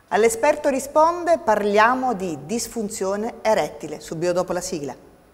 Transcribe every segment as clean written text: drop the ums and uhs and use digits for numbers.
All'esperto risponde, parliamo di disfunzione erettile, subito dopo la sigla.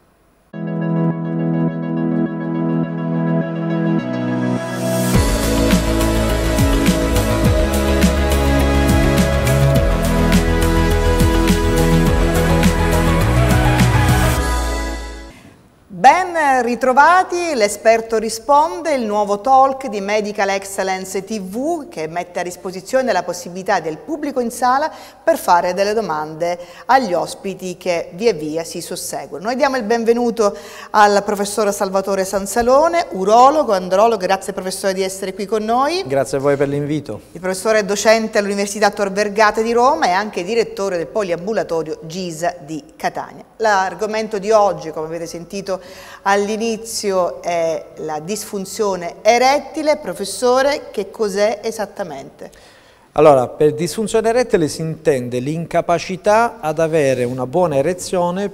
Ben ritrovati, l'esperto risponde, il nuovo talk di Medical Excellence TV che mette a disposizione la possibilità del pubblico in sala per fare delle domande agli ospiti che via via si susseguono. Noi diamo il benvenuto al professor Salvatore Sansalone, urologo, andrologo, grazie professore di essere qui con noi. Grazie a voi per l'invito. Il professore è docente all'Università Tor Vergata di Roma e anche direttore del poliambulatorio GISA di Catania. L'argomento di oggi, come avete sentito all'inizio, è la disfunzione erettile. Professore, che cos'è esattamente? Allora, per disfunzione erettile si intende l'incapacità ad avere una buona erezione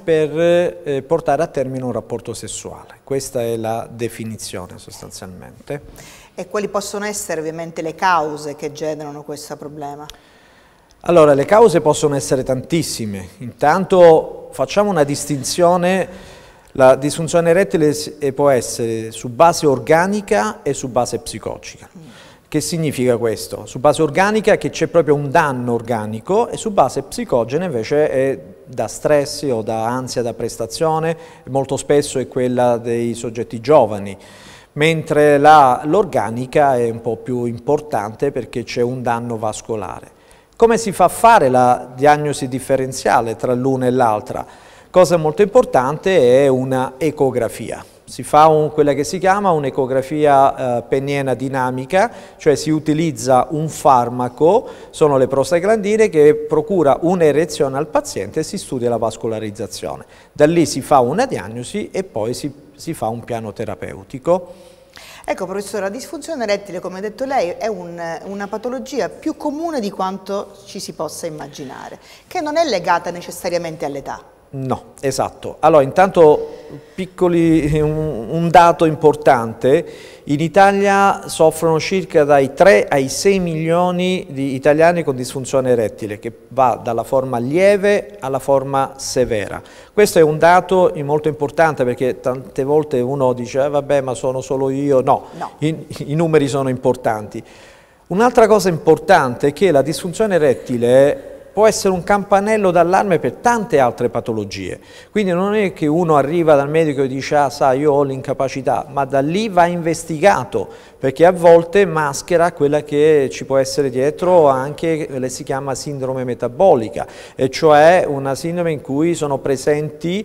per portare a termine un rapporto sessuale. Questa è la definizione sostanzialmente. E quali possono essere ovviamente le cause che generano questo problema? Allora, le cause possono essere tantissime. Intanto facciamo una distinzione. La disfunzione erettile può essere su base organica e su base psicologica. Che significa questo? Su base organica che c'è proprio un danno organico e su base psicogena invece è da stress o da ansia da prestazione, molto spesso è quella dei soggetti giovani, mentre l'organica è un po' più importante perché c'è un danno vascolare. Come si fa a fare la diagnosi differenziale tra l'una e l'altra? Cosa molto importante è una ecografia. Si fa quella che si chiama un'ecografia penniena dinamica, cioè si utilizza un farmaco, sono le prostaglandine, che procura un'erezione al paziente e si studia la vascolarizzazione. Da lì si fa una diagnosi e poi si fa un piano terapeutico. Ecco professore, la disfunzione erettile, come ha detto lei, è una patologia più comune di quanto ci si possa immaginare, che non è legata necessariamente all'età. No, esatto. Allora, intanto un dato importante, in Italia soffrono circa dai 3 ai 6 milioni di italiani con disfunzione erettile, che va dalla forma lieve alla forma severa. Questo è un dato molto importante perché tante volte uno dice vabbè, ma sono solo io. No. I numeri sono importanti. Un'altra cosa importante è che la disfunzione erettile può essere un campanello d'allarme per tante altre patologie, quindi non è che uno arriva dal medico e dice ah sai io ho l'incapacità, ma da lì va investigato, perché a volte maschera quella che ci può essere dietro anche, si chiama sindrome metabolica, e cioè una sindrome in cui sono presenti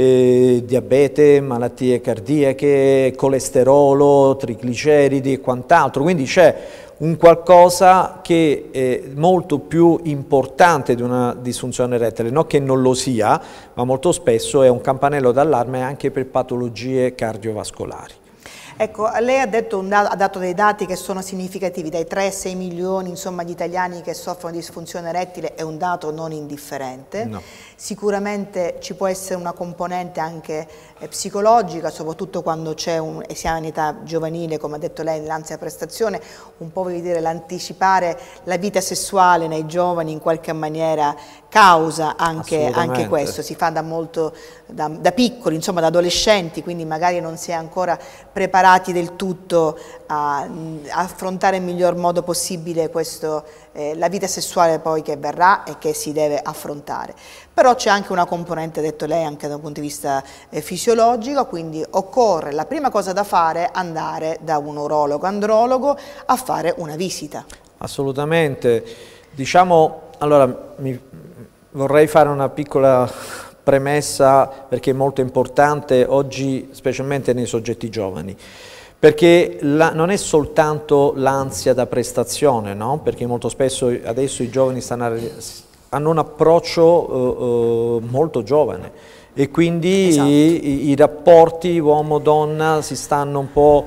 diabete, malattie cardiache, colesterolo, trigliceridi e quant'altro, quindi c'è un qualcosa che è molto più importante di una disfunzione erettile, non che non lo sia, ma molto spesso è un campanello d'allarme anche per patologie cardiovascolari. Ecco, lei ha dato dei dati che sono significativi, dai 3 ai 6 milioni insomma, di italiani che soffrono di disfunzione erettile, è un dato non indifferente. No. Sicuramente ci può essere una componente anche psicologica, soprattutto quando siamo in età giovanile, come ha detto lei, nell'ansia prestazione, un po' voglio dire l'anticipare la vita sessuale nei giovani in qualche maniera causa anche questo, si fa da piccoli, insomma da adolescenti, quindi magari non si è ancora preparati del tutto a affrontare nel miglior modo possibile la vita sessuale poi che verrà e che si deve affrontare. Però c'è anche una componente, detto lei, anche da un punto di vista fisiologico, quindi occorre, la prima cosa da fare, andare da un urologo, andrologo a fare una visita. Assolutamente. Diciamo, allora, vorrei fare una piccola premessa perché è molto importante oggi, specialmente nei soggetti giovani. Perché non è soltanto l'ansia da prestazione, no? Perché molto spesso adesso i giovani hanno un approccio molto giovane e quindi esatto. i rapporti uomo-donna si stanno un po'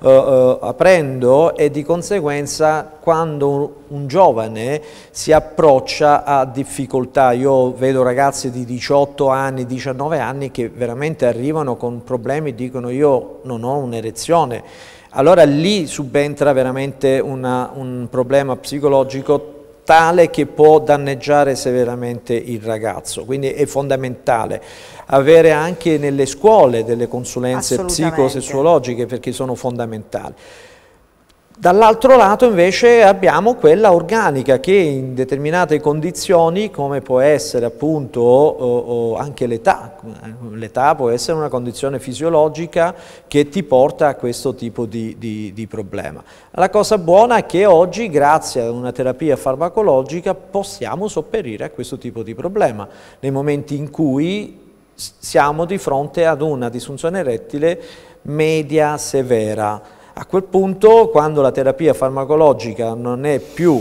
aprendo e di conseguenza quando un giovane si approccia a difficoltà, io vedo ragazzi di 18 anni, 19 anni che veramente arrivano con problemi e dicono io non ho un'erezione, allora lì subentra veramente un problema psicologico tale che può danneggiare severamente il ragazzo, quindi è fondamentale avere anche nelle scuole delle consulenze psicosessuologiche, perché sono fondamentali. Dall'altro lato invece abbiamo quella organica che in determinate condizioni, come può essere appunto anche l'età può essere una condizione fisiologica che ti porta a questo tipo di problema. La cosa buona è che oggi, grazie a una terapia farmacologica, possiamo sopperire a questo tipo di problema nei momenti in cui siamo di fronte ad una disfunzione erettile media severa. A quel punto, quando la terapia farmacologica non ha più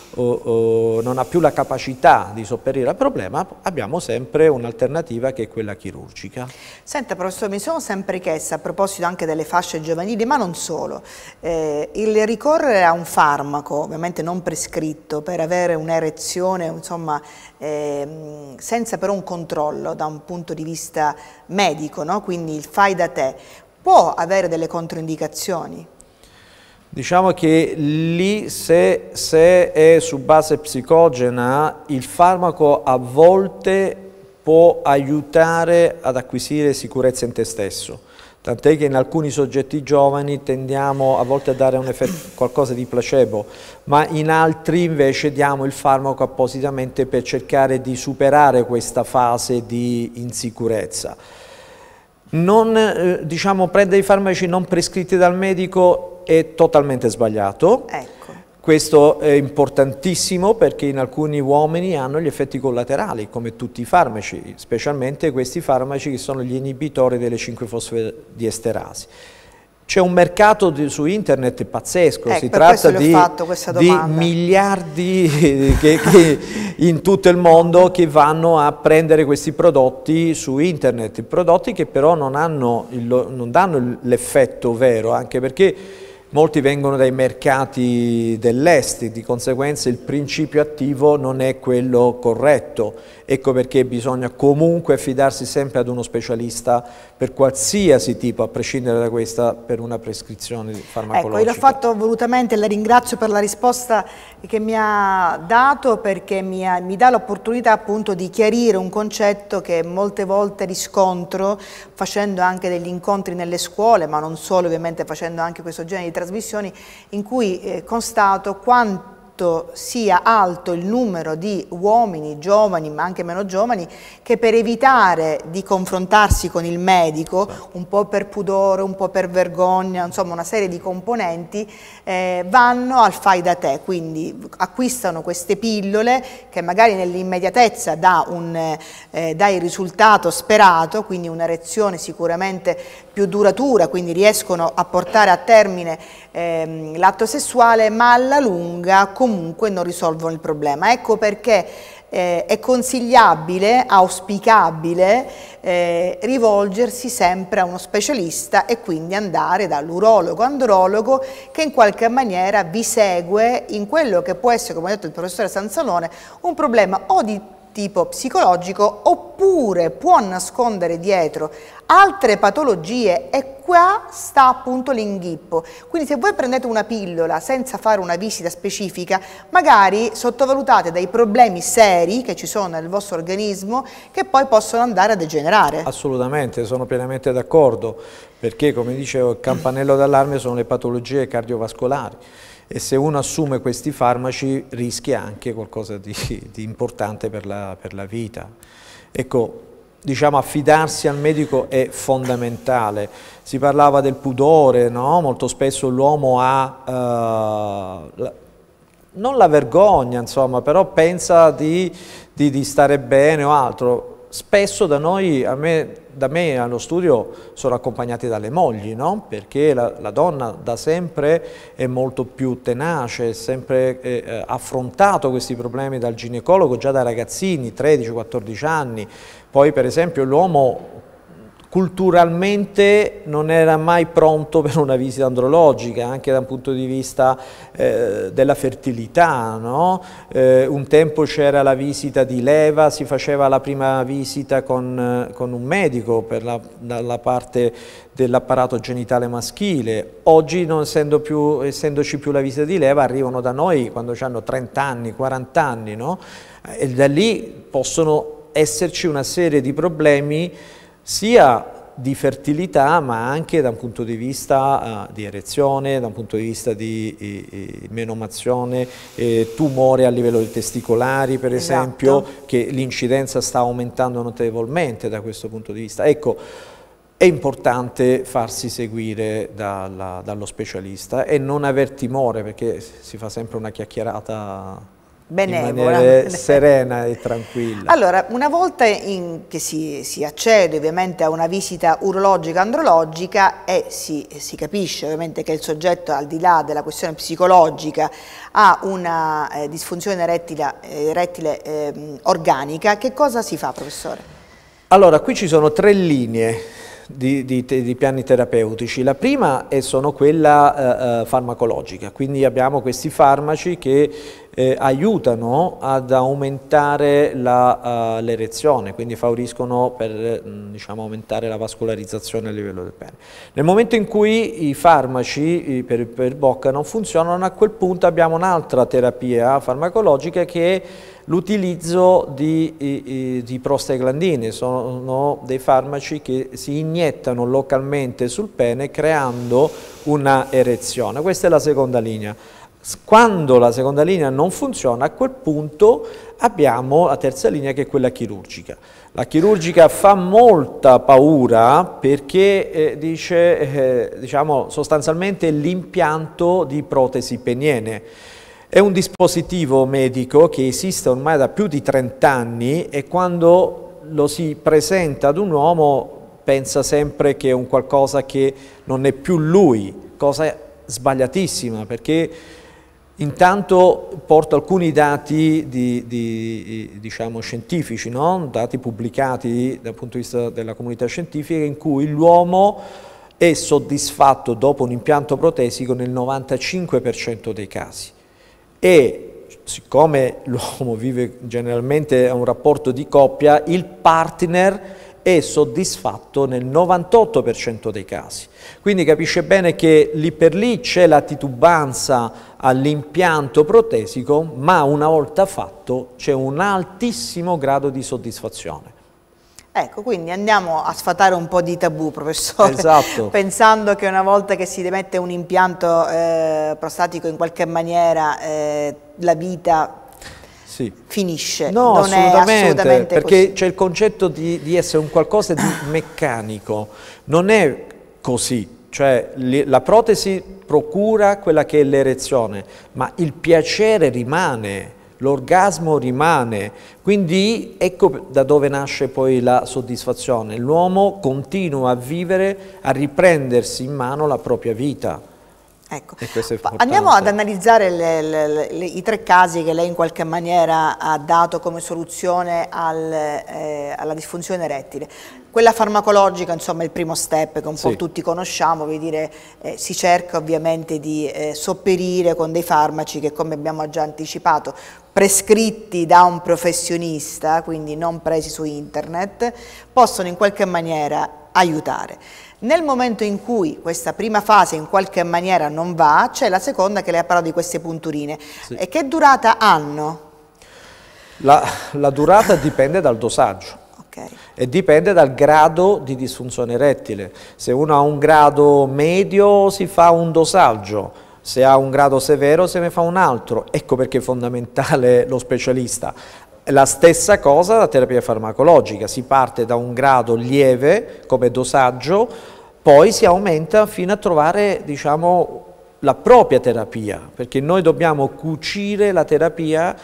la capacità di sopperire al problema, abbiamo sempre un'alternativa che è quella chirurgica. Senta professore, mi sono sempre chiesta, a proposito anche delle fasce giovanili, ma non solo, il ricorrere a un farmaco, ovviamente non prescritto, per avere un'erezione, insomma, senza però un controllo da un punto di vista medico, no? Quindi il fai da te, può avere delle controindicazioni? Diciamo che lì se è su base psicogena, il farmaco a volte può aiutare ad acquisire sicurezza in te stesso, tant'è che in alcuni soggetti giovani tendiamo a volte a dare un effetto, qualcosa di placebo, ma in altri invece diamo il farmaco appositamente per cercare di superare questa fase di insicurezza. Diciamo, prendere i farmaci non prescritti dal medico è totalmente sbagliato. Ecco. Questo è importantissimo perché in alcuni uomini hanno gli effetti collaterali, come tutti i farmaci, specialmente questi farmaci che sono gli inibitori delle 5-fosfodiesterasi. C'è un mercato su internet pazzesco, si tratta di miliardi in tutto il mondo che vanno a prendere questi prodotti su internet, prodotti che però non danno l'effetto vero, anche perché molti vengono dai mercati dell'est, di conseguenza il principio attivo non è quello corretto. Ecco perché bisogna comunque affidarsi sempre ad uno specialista per qualsiasi tipo, a prescindere da questa, per una prescrizione farmacologica. Ecco, io l'ho fatto volutamente, la ringrazio per la risposta che mi ha dato, perché mi dà l'opportunità appunto di chiarire un concetto che molte volte riscontro facendo anche degli incontri nelle scuole, ma non solo, ovviamente facendo anche questo genere di trasmissioni, in cui constato quanto sia alto il numero di uomini giovani, ma anche meno giovani, che per evitare di confrontarsi con il medico, un po' per pudore, un po' per vergogna, insomma una serie di componenti, vanno al fai da te, quindi acquistano queste pillole che magari nell'immediatezza dà il risultato sperato, quindi un'erezione sicuramente più duratura, quindi riescono a portare a termine l'atto sessuale, ma alla lunga comunque non risolvono il problema. Ecco perché è consigliabile, auspicabile rivolgersi sempre a uno specialista e quindi andare dall'urologo andrologo che in qualche maniera vi segue in quello che può essere, come ha detto il professore Sanzalone, un problema o di tipo psicologico oppure può nascondere dietro altre patologie, e qua sta appunto l'inghippo. Quindi se voi prendete una pillola senza fare una visita specifica, magari sottovalutate dei problemi seri che ci sono nel vostro organismo che poi possono andare a degenerare. Assolutamente, sono pienamente d'accordo, perché come dicevo il campanello d'allarme sono le patologie cardiovascolari. E se uno assume questi farmaci rischia anche qualcosa di importante per la vita. Ecco, diciamo, affidarsi al medico è fondamentale. Si parlava del pudore, no? Molto spesso l'uomo ha, non la vergogna, insomma, però pensa di stare bene o altro. Spesso da me allo studio sono accompagnati dalle mogli, no? Perché la donna da sempre è molto più tenace, ha sempre affrontato questi problemi dal ginecologo già da ragazzini, 13-14 anni. Poi per esempio l'uomo culturalmente non era mai pronto per una visita andrologica, anche da un punto di vista della fertilità, no? Un tempo c'era la visita di leva, si faceva la prima visita con un medico dalla parte dell'apparato genitale maschile. Oggi, non essendoci più la visita di leva, arrivano da noi quando hanno 30 anni, 40 anni, no? E da lì possono esserci una serie di problemi sia di fertilità, ma anche da un punto di vista di erezione, da un punto di vista di menomazione, tumore a livello dei testicolari per esempio, che l'incidenza sta aumentando notevolmente da questo punto di vista. Ecco, è importante farsi seguire dallo specialista e non aver timore, perché si fa sempre una chiacchierata benevola, in maniera serena e tranquilla. Allora, una volta che si accede ovviamente a una visita urologica andrologica e si capisce ovviamente che il soggetto, al di là della questione psicologica, ha una disfunzione erettile organica, che cosa si fa, professore? Allora, qui ci sono 3 linee di piani terapeutici. La prima sono quella farmacologica, quindi abbiamo questi farmaci che aiutano ad aumentare l'erezione, quindi favoriscono per diciamo, aumentare la vascolarizzazione a livello del pene. Nel momento in cui i farmaci per bocca non funzionano, a quel punto abbiamo un'altra terapia farmacologica che è l'utilizzo di prostaglandine. Sono dei farmaci che si iniettano localmente sul pene creando una erezione. Questa è la seconda linea. Quando la seconda linea non funziona, a quel punto abbiamo la terza linea, che è quella chirurgica. La chirurgica fa molta paura perché dice diciamo, sostanzialmente l'impianto di protesi peniene. È un dispositivo medico che esiste ormai da più di 30 anni e quando lo si presenta ad un uomo pensa sempre che è un qualcosa che non è più lui, cosa sbagliatissima, perché intanto porto alcuni dati diciamo, scientifici, no? Dati pubblicati dal punto di vista della comunità scientifica, in cui l'uomo è soddisfatto dopo un impianto protesico nel 95% dei casi. E siccome l'uomo vive generalmente a un rapporto di coppia, il partner è soddisfatto nel 98% dei casi. Quindi capisce bene che lì per lì c'è la titubanza all'impianto protesico, ma una volta fatto c'è un altissimo grado di soddisfazione. Ecco, quindi andiamo a sfatare un po' di tabù, professore, esatto. Pensando che una volta che si mette un impianto prostatico in qualche maniera la vita finisce. No, non assolutamente, è perché c'è il concetto di essere un qualcosa di meccanico, non è così, cioè la protesi procura quella che è l'erezione, ma il piacere rimane. L'orgasmo rimane, quindi ecco da dove nasce poi la soddisfazione. L'uomo continua a vivere, a riprendersi in mano la propria vita. Ecco. Andiamo ad analizzare i 3 casi che lei in qualche maniera ha dato come soluzione alla disfunzione erettile. Quella farmacologica, insomma, è il primo step che un po' tutti conosciamo, vuol dire si cerca ovviamente di sopperire con dei farmaci che, come abbiamo già anticipato, prescritti da un professionista, quindi non presi su internet, possono in qualche maniera aiutare. Nel momento in cui questa prima fase in qualche maniera non va, c'è la seconda, che lei ha parlato di queste punturine. E che durata hanno? La durata dipende dal dosaggio. E dipende dal grado di disfunzione erettile. Se uno ha un grado medio si fa un dosaggio, se ha un grado severo se ne fa un altro. Ecco perché è fondamentale lo specialista. La stessa cosa la terapia farmacologica, si parte da un grado lieve come dosaggio, poi si aumenta fino a trovare, diciamo, la propria terapia, perché noi dobbiamo cucire la terapia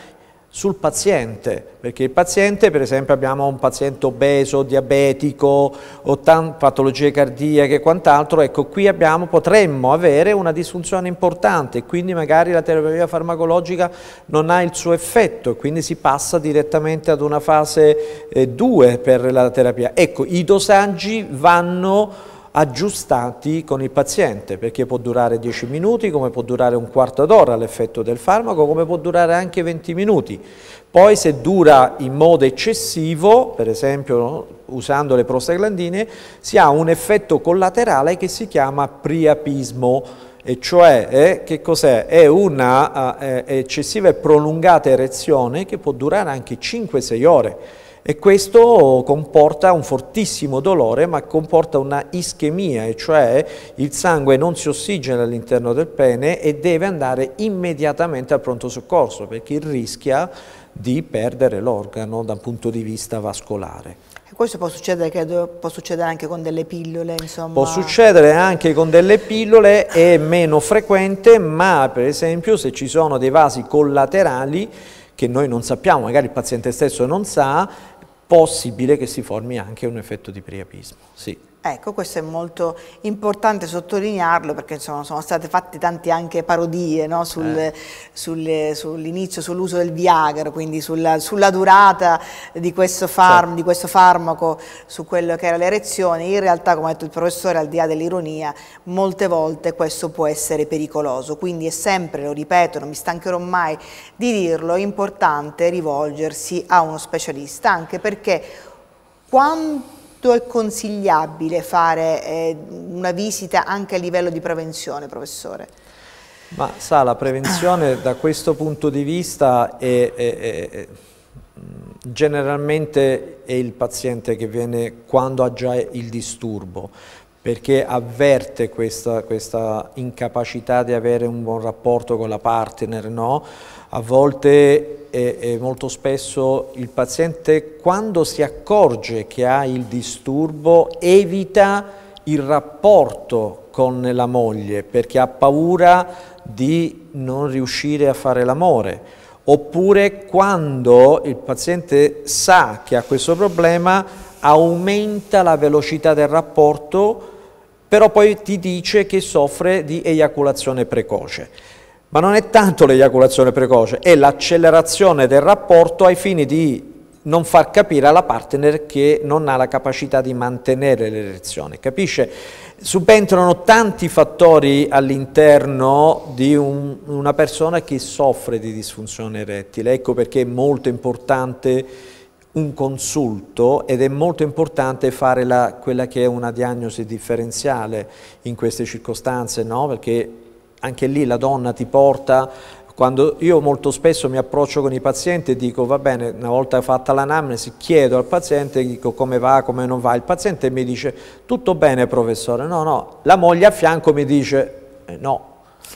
sul paziente, perché il paziente, per esempio, abbiamo un paziente obeso, diabetico o patologie cardiache e quant'altro, ecco qui potremmo avere una disfunzione importante e quindi magari la terapia farmacologica non ha il suo effetto e quindi si passa direttamente ad una fase 2 per la terapia. Ecco, i dosaggi vanno aggiustati con il paziente, perché può durare 10 minuti, come può durare un quarto d'ora l'effetto del farmaco, come può durare anche 20 minuti. Poi se dura in modo eccessivo, per esempio usando le prostaglandine, si ha un effetto collaterale che si chiama priapismo, e cioè che cos'è? È una eccessiva e prolungata erezione che può durare anche 5-6 ore. E questo comporta un fortissimo dolore, ma comporta una ischemia, e cioè il sangue non si ossigena all'interno del pene e deve andare immediatamente al pronto soccorso, perché rischia di perdere l'organo dal punto di vista vascolare. E questo può succedere, credo, può succedere anche con delle pillole, insomma. Può succedere anche con delle pillole, è meno frequente, ma per esempio se ci sono dei vasi collaterali che noi non sappiamo, magari il paziente stesso non sa, possibile che si formi anche un effetto di priapismo, sì. Ecco, questo è molto importante sottolinearlo, perché insomma, sono state fatte tante anche parodie, no? Sull'inizio, sull'uso del Viagra, quindi sulla durata di questo farmaco, su quello che era l'erezione. In realtà, come ha detto il professore, al di là dell'ironia, molte volte questo può essere pericoloso, quindi è sempre, lo ripeto, non mi stancherò mai di dirlo, è importante rivolgersi a uno specialista, anche perché quando è consigliabile fare una visita anche a livello di prevenzione, professore? Ma sa, la prevenzione da questo punto di vista generalmente è il paziente che viene quando ha già il disturbo, perché avverte questa incapacità di avere un buon rapporto con la partner, no? A volte e molto spesso il paziente, quando si accorge che ha il disturbo, evita il rapporto con la moglie perché ha paura di non riuscire a fare l'amore, oppure quando il paziente sa che ha questo problema aumenta la velocità del rapporto, però poi ti dice che soffre di eiaculazione precoce. Ma non è tanto l'eiaculazione precoce, è l'accelerazione del rapporto ai fini di non far capire alla partner che non ha la capacità di mantenere l'erezione, capisce? Subentrano tanti fattori all'interno di una persona che soffre di disfunzione erettile, ecco perché è molto importante un consulto ed è molto importante fare quella che è una diagnosi differenziale in queste circostanze, no? Perché anche lì la donna ti porta, quando io molto spesso mi approccio con i pazienti e dico va bene, una volta fatta l'anamnesi chiedo al paziente, dico come va, come non va, il paziente mi dice tutto bene professore, no, la moglie a fianco mi dice no,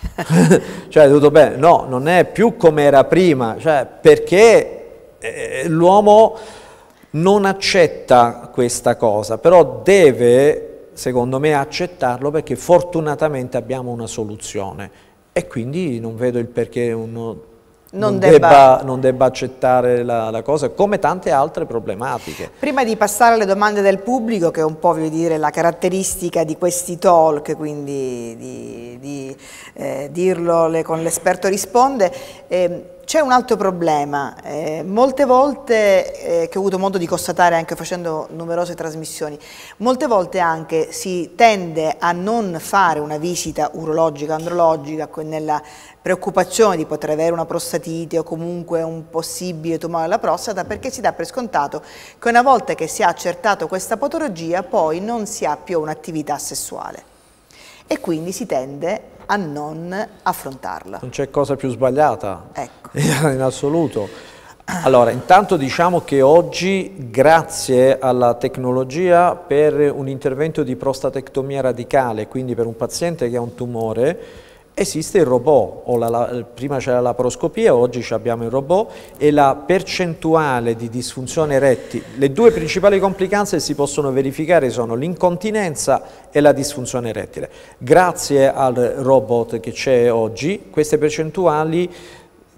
cioè tutto bene, no, non è più come era prima, cioè perché l'uomo non accetta questa cosa, però deve secondo me accettarlo perché fortunatamente abbiamo una soluzione e quindi non vedo il perché uno non debba accettare la cosa, come tante altre problematiche. Prima di passare alle domande del pubblico, che è un po' voglio dire, la caratteristica di questi talk, quindi di dirlo con l'esperto risponde, c'è un altro problema, molte volte, che ho avuto modo di constatare anche facendo numerose trasmissioni, molte volte anche si tende a non fare una visita urologica, andrologica, nella preoccupazione di poter avere una prostatite o comunque un possibile tumore alla prostata, perché si dà per scontato che una volta che si ha accertato questa patologia poi non si ha più un'attività sessuale e quindi si tende a non affrontarla. Non c'è cosa più sbagliata, ecco, in assoluto. Allora, intanto diciamo che oggi, grazie alla tecnologia, per un intervento di prostatectomia radicale, quindi per un paziente che ha un tumore, esiste il robot, prima c'era la laparoscopia, oggi abbiamo il robot e la percentuale di disfunzione erettile, le due principali complicanze che si possono verificare sono l'incontinenza e la disfunzione erettile. Grazie al robot che c'è oggi, queste percentuali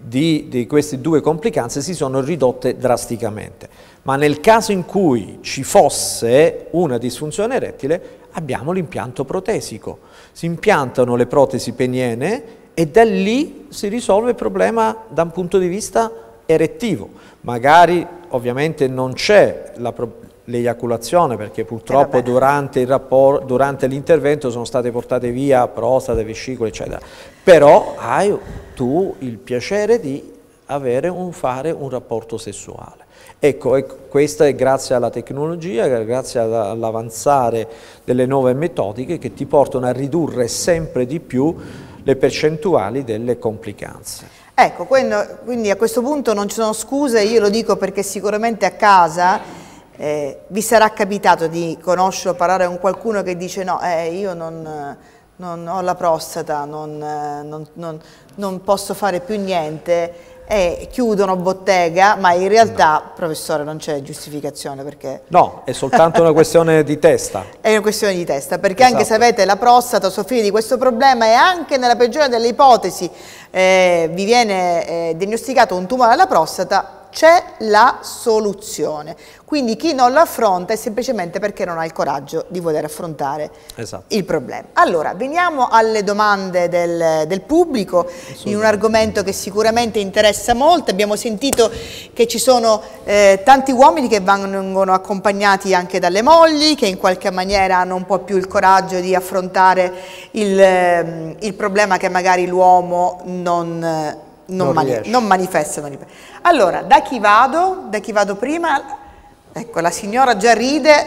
di queste due complicanze si sono ridotte drasticamente. Ma nel caso in cui ci fosse una disfunzione erettile, abbiamo l'impianto protesico. Si impiantano le protesi peniene e da lì si risolve il problema da un punto di vista erettivo. Magari ovviamente non c'è l'eiaculazione, perché purtroppo durante l'intervento sono state portate via prostate, vescicole, eccetera. Però hai tu il piacere di fare un rapporto sessuale. Ecco, questo è grazie alla tecnologia, grazie all'avanzare delle nuove metodiche che ti portano a ridurre sempre di più le percentuali delle complicanze. Ecco, quindi a questo punto non ci sono scuse, io lo dico perché sicuramente a casa vi sarà capitato di conoscere o parlare con qualcuno che dice no, io non ho la prostata, non posso fare più niente, e chiudono bottega, ma in realtà, professore, non c'è giustificazione, perché... No, è soltanto una questione di testa. È una questione di testa, perché anche se avete la prostata, soffrite di questo problema e anche nella peggiore delle ipotesi vi viene diagnosticato un tumore alla prostata, c'è la soluzione. Quindi chi non lo affronta è semplicemente perché non ha il coraggio di voler affrontare il problema. Allora, veniamo alle domande del pubblico, in un argomento che sicuramente interessa molto. Abbiamo sentito che ci sono tanti uomini che vengono accompagnati anche dalle mogli, che in qualche maniera hanno un po' più il coraggio di affrontare il problema che magari l'uomo non manifesta. Allora, da chi vado? Da chi vado prima? Ecco, la signora già ride.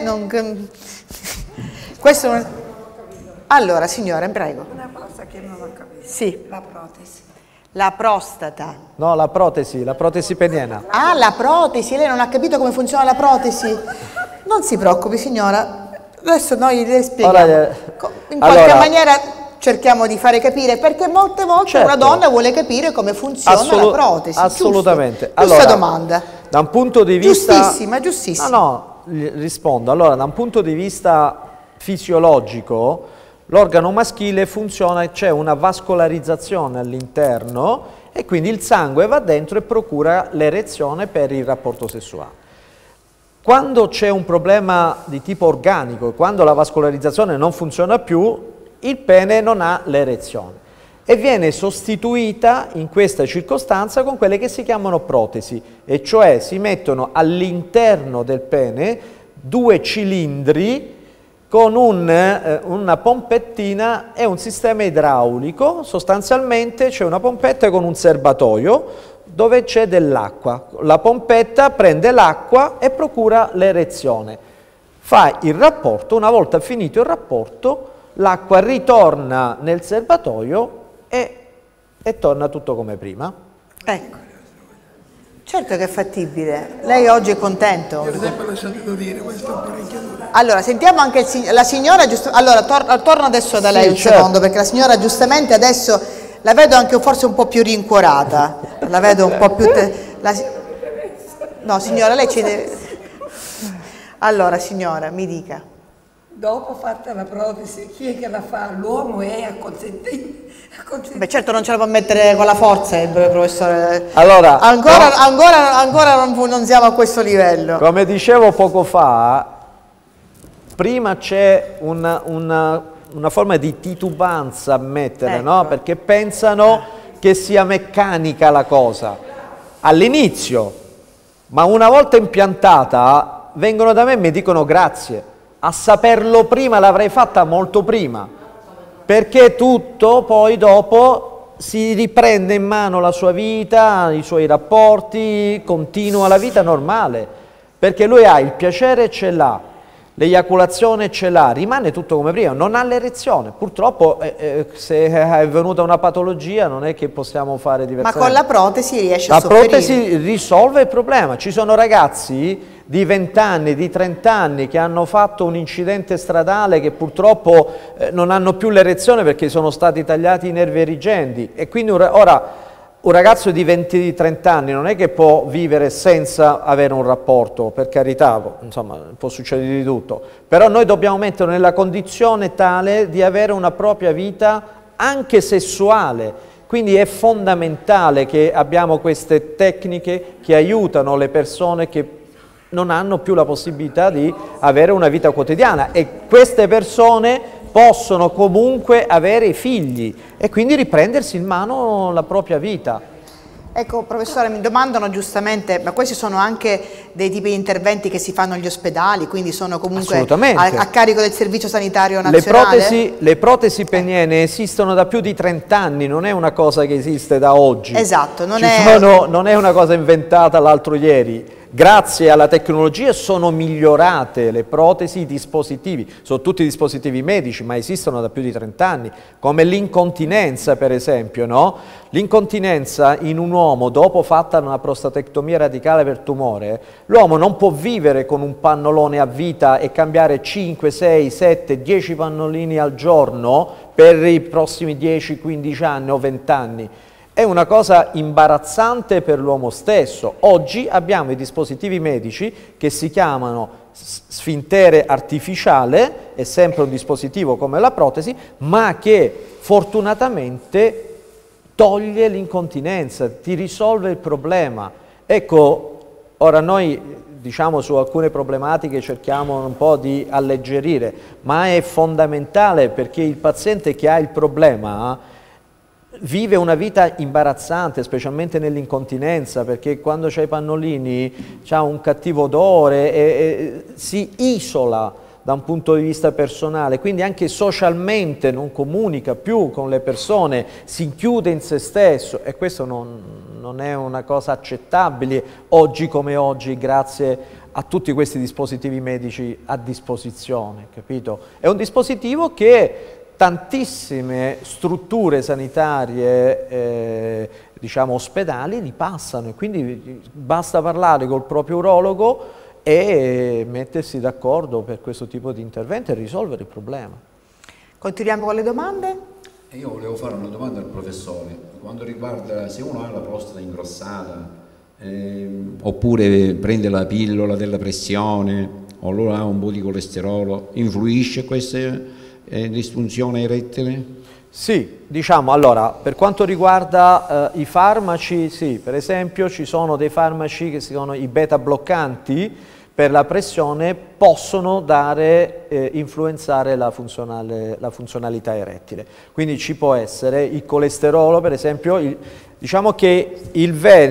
Questo non... Allora, signora, prego. Una cosa che non ho capito. Sì. La protesi. La prostata. No, la protesi peniana. Ah, la protesi. Lei non ha capito come funziona la protesi? Non si preoccupi, signora. Adesso noi le spieghiamo. In qualche maniera... cerchiamo di fare capire, perché molte volte una donna vuole capire come funziona la protesi. Assolutamente. Giusta domanda. Da un punto di vista... Giustissima, giustissima. No, rispondo. Allora, da un punto di vista fisiologico, l'organo maschile funziona, c'è una vascolarizzazione all'interno e quindi il sangue va dentro e procura l'erezione per il rapporto sessuale. Quando c'è un problema di tipo organico, quando la vascolarizzazione non funziona più, il pene non ha l'erezione e viene sostituita in questa circostanza con quelle che si chiamano protesi, e cioè si mettono all'interno del pene due cilindri con una pompettina e un sistema idraulico. Sostanzialmente c'è una pompetta con un serbatoio dove c'è dell'acqua. La pompetta prende l'acqua e procura l'erezione. Fai il rapporto, una volta finito il rapporto, l'acqua ritorna nel serbatoio e torna tutto come prima. Ecco, certo che è fattibile. Lei oggi è contento? Io sempre l'ho sentito dire, questo è un parecchio duro. Allora, sentiamo anche la signora, allora torno adesso da lei un secondo, perché la signora giustamente adesso la vedo anche forse un po' più rincuorata, la vedo un po' più... No, signora, lei ci deve... Allora, signora, mi dica. Dopo fatta la protesi, chi è che la fa? L'uomo è acconsentito. Beh, certo non ce la può mettere con la forza il professore. Allora, ancora non siamo a questo livello. Come dicevo poco fa, prima c'è una forma di titubanza a mettere, ecco, no? Perché pensano che sia meccanica la cosa all'inizio, ma una volta impiantata vengono da me e mi dicono grazie. A saperlo prima l'avrei fatta molto prima, perché tutto poi dopo si riprende in mano la sua vita, i suoi rapporti, continua la vita normale, perché lui ha il piacere, ce l'ha, l'eiaculazione ce l'ha, rimane tutto come prima, non ha l'erezione. Purtroppo se è venuta una patologia non è che possiamo fare diversamente. Ma con la protesi riesce a sopperire. La protesi risolve il problema. Ci sono ragazzi di 20 anni, di 30 anni che hanno fatto un incidente stradale, che purtroppo non hanno più l'erezione perché sono stati tagliati i nervi erigenti, e quindi ora un ragazzo di 20-30 anni non è che può vivere senza avere un rapporto, per carità, insomma può succedere di tutto, però noi dobbiamo metterlo nella condizione tale di avere una propria vita anche sessuale, Quindi è fondamentale che abbiamo queste tecniche che aiutano le persone che non hanno più la possibilità di avere una vita quotidiana, e queste persone possono comunque avere figli e quindi riprendersi in mano la propria vita. Ecco, professore, mi domandano giustamente, ma questi sono anche dei tipi di interventi che si fanno agli ospedali, quindi sono comunque a carico del Servizio Sanitario Nazionale? Le protesi peniene esistono da più di 30 anni, non è una cosa che esiste da oggi. Esatto, non è una cosa inventata l'altro ieri. Grazie alla tecnologia sono migliorate le protesi, i dispositivi, sono tutti dispositivi medici, ma esistono da più di 30 anni, come l'incontinenza per esempio, no? L'incontinenza in un uomo dopo fatta una prostatectomia radicale per tumore, l'uomo non può vivere con un pannolone a vita e cambiare 5, 6, 7, 10 pannolini al giorno per i prossimi 10, 15 anni o 20 anni. È una cosa imbarazzante per l'uomo stesso. Oggi abbiamo i dispositivi medici che si chiamano sfintere artificiale, è sempre un dispositivo come la protesi, ma che fortunatamente toglie l'incontinenza, ti risolve il problema. Ecco, ora noi diciamo su alcune problematiche cerchiamo un po' di alleggerire, ma è fondamentale perché il paziente che ha il problema vive una vita imbarazzante, specialmente nell'incontinenza, perché quando c'ha i pannolini c'ha un cattivo odore e si isola da un punto di vista personale, quindi anche socialmente non comunica più con le persone, si chiude in se stesso, e questo non è una cosa accettabile oggi come oggi, grazie a tutti questi dispositivi medici a disposizione, capito? È un dispositivo che tantissime strutture sanitarie, diciamo ospedali, li passano, e quindi basta parlare col proprio urologo e mettersi d'accordo per questo tipo di intervento e risolvere il problema. Continuiamo con le domande? Io volevo fare una domanda al professore, quando riguarda se uno ha la prostata ingrossata, oppure prende la pillola della pressione, o allora ha un po' di colesterolo, influisce questa disfunzione erettile? Sì, diciamo, allora, per quanto riguarda i farmaci, sì, per esempio ci sono dei farmaci che si chiamano i beta bloccanti per la pressione, possono influenzare la funzionalità erettile. Quindi ci può essere il colesterolo, per esempio, diciamo che il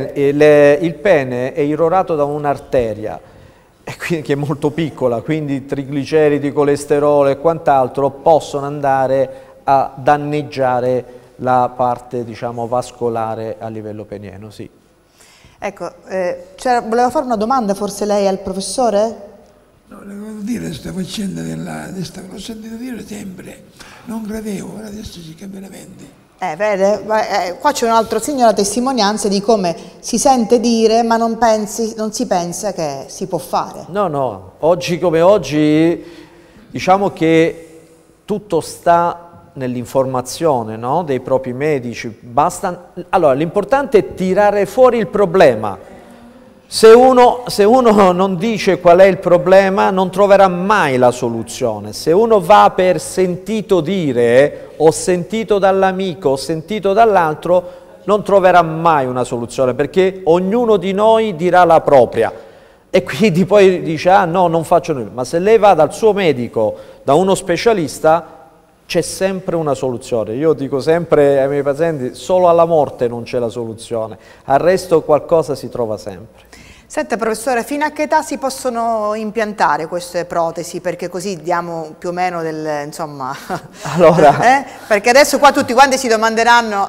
pene è irrorato da un'arteria, che è molto piccola, quindi trigliceridi, colesterolo e quant'altro possono andare a danneggiare la parte, diciamo, vascolare a livello penieno, sì. Ecco, voleva fare una domanda forse lei al professore? No, le volevo dire questa faccenda l'ho sentito dire sempre, non credevo, ora adesso si cambia la mente. Vede, qua c'è un altro segno della testimonianza di come si sente dire ma non si pensa che si può fare. No, no, oggi come oggi diciamo che tutto sta nell'informazione, no? Dei propri medici. Allora, l'importante è tirare fuori il problema. Se uno non dice qual è il problema, non troverà mai la soluzione. Se uno va per sentito dire, ho sentito dall'amico, ho sentito dall'altro, non troverà mai una soluzione, perché ognuno di noi dirà la propria. E quindi poi dice, ah no, non faccio nulla. Ma se lei va dal suo medico, da uno specialista, c'è sempre una soluzione. Io dico sempre ai miei pazienti, solo alla morte non c'è la soluzione, al resto qualcosa si trova sempre. Senta professore, fino a che età si possono impiantare queste protesi? Perché così diamo più o meno insomma... Allora... Perché adesso qua tutti quanti si domanderanno,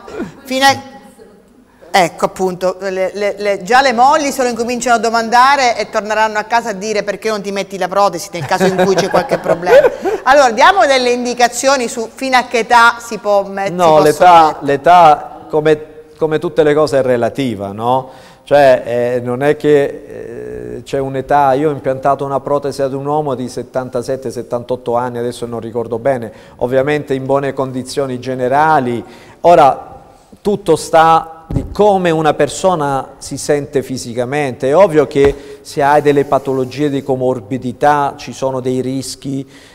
ecco appunto, già le mogli se lo incominciano a domandare e torneranno a casa a dire perché non ti metti la protesi nel caso in cui c'è qualche problema. Allora diamo delle indicazioni su fino a che età si può mettere. No, l'età come tutte le cose è relativa, no? Cioè non è che c'è un'età, io ho impiantato una protesi ad un uomo di 77-78 anni, adesso non ricordo bene, ovviamente in buone condizioni generali. Ora tutto sta di come una persona si sente fisicamente. È ovvio che se hai delle patologie di comorbidità ci sono dei rischi,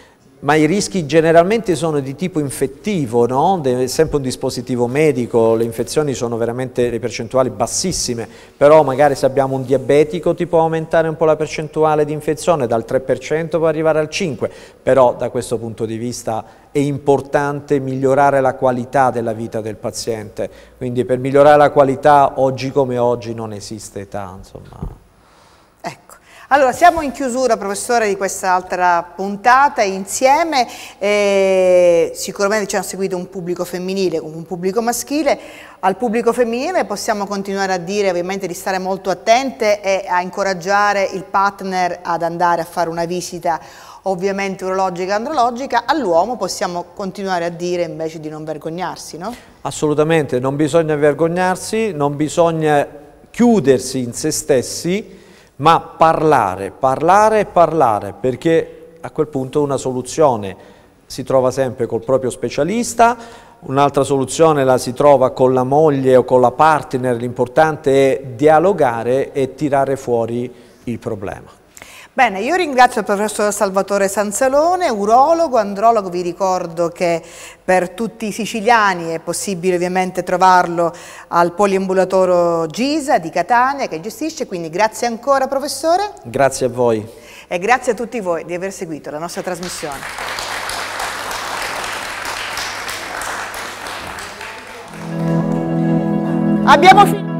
ma i rischi generalmente sono di tipo infettivo, no? È sempre un dispositivo medico, le infezioni sono veramente le percentuali bassissime, però magari se abbiamo un diabetico ti può aumentare un po' la percentuale di infezione, dal 3% può arrivare al 5%, però da questo punto di vista è importante migliorare la qualità della vita del paziente, quindi per migliorare la qualità oggi come oggi non esiste età, insomma. Ecco. Allora, siamo in chiusura, professore, di quest'altra puntata insieme. Sicuramente ci hanno seguito un pubblico femminile, un pubblico maschile. Al pubblico femminile possiamo continuare a dire ovviamente di stare molto attente e a incoraggiare il partner ad andare a fare una visita ovviamente urologica e andrologica. All'uomo possiamo continuare a dire invece di non vergognarsi, no? Assolutamente, non bisogna vergognarsi, non bisogna chiudersi in se stessi, ma parlare, perché a quel punto una soluzione si trova sempre col proprio specialista, un'altra soluzione la si trova con la moglie o con la partner, l'importante è dialogare e tirare fuori il problema. Bene, io ringrazio il professor Salvatore Sanzalone, urologo, andrologo. Vi ricordo che per tutti i siciliani è possibile ovviamente trovarlo al poliambulatorio Gisa di Catania che gestisce, quindi grazie ancora professore. Grazie a voi. E grazie a tutti voi di aver seguito la nostra trasmissione. Abbiamo finito.